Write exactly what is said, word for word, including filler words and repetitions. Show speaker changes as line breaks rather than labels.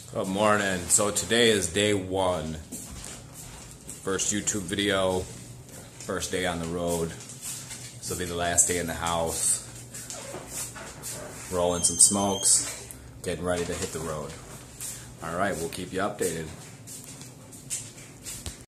Good morning. So today is day one. First YouTube video, first day on the road. This will be the last day in the house. Rolling some smokes, getting ready to hit the road. Alright, we'll keep you updated.